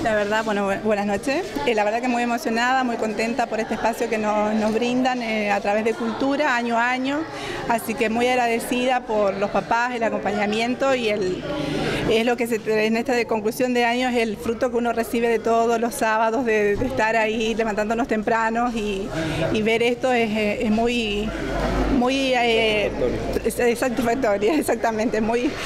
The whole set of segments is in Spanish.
La verdad, bueno, buenas noches. La verdad que muy emocionada, muy contenta por este espacio que nos brindan a través de cultura año a año, así que muy agradecida por los papás, el acompañamiento y es lo que en esta conclusión de año es el fruto que uno recibe de todos los sábados, de estar ahí levantándonos tempranos y ver esto es muy satisfactoria, exactamente,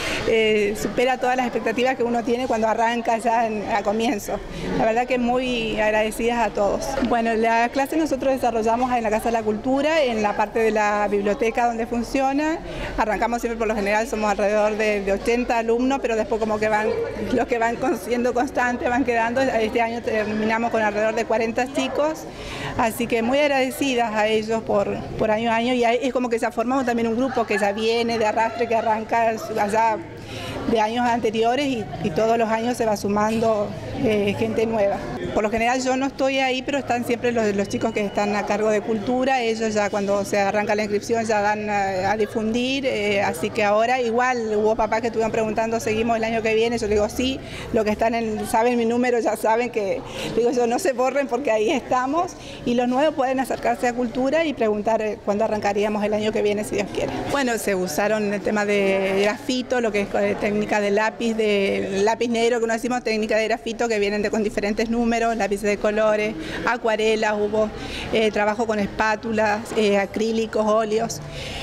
supera todas las expectativas que uno tiene cuando arranca ya a comienzo. La verdad que muy agradecidas a todos. Bueno, la clase nosotros desarrollamos en la Casa de la Cultura, en la parte de la biblioteca donde funciona. Arrancamos siempre, por lo general somos alrededor de 80 alumnos, pero después como que los que van siendo constantes van quedando. Este año terminamos con alrededor de 40 chicos, así que muy agradecidas a ellos por año a año, y es como que se ha formado también un grupo que ya viene de arrastre, que arranca allá de años anteriores y todos los años se va sumando gente nueva. Por lo general yo no estoy ahí, pero están siempre los chicos que están a cargo de cultura. Ellos ya cuando se arranca la inscripción ya dan a difundir, así que ahora igual hubo papás que estuvieron preguntando, ¿seguimos el año que viene? Yo digo sí, los que saben mi número ya saben que, digo yo, no se borren porque ahí estamos, y los nuevos pueden acercarse a cultura y preguntar cuándo arrancaríamos el año que viene, si Dios quiere. Bueno, se usaron el tema de grafito, lo que es técnica de lápiz negro, que no decimos técnica de grafito, que vienen con diferentes números, lápices de colores, acuarelas, hubo trabajo con espátulas, acrílicos, óleos.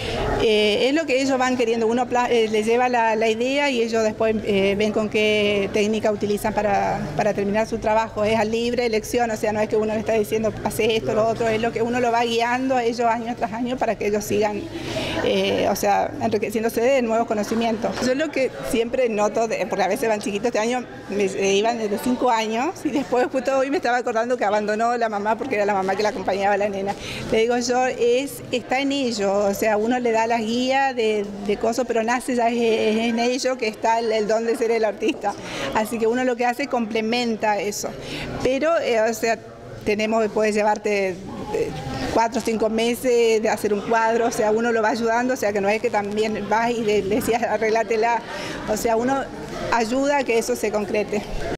Es lo que ellos van queriendo, uno les lleva la idea y ellos después ven con qué técnica utilizan para terminar su trabajo. Es a libre elección, o sea, no es que uno le está diciendo hace esto, lo otro, es lo que uno lo va guiando a ellos año tras año para que ellos sigan, o sea, enriqueciéndose de nuevos conocimientos. Yo lo que siempre noto, porque a veces van chiquitos, este año iban desde 5 años y después justo hoy me estaba acordando que abandonó la mamá porque era la mamá que la acompañaba a la nena. Le digo yo, está en ello, o sea, uno le da la guía de cosas, pero nace ya es en ello que está el don de ser el artista. Así que uno lo que hace complementa eso. Pero, o sea, puedes llevarte 4 o 5 meses de hacer un cuadro, o sea, uno lo va ayudando, o sea, que no es que también vas y le decías arreglátela, o sea, uno ayuda a que eso se concrete.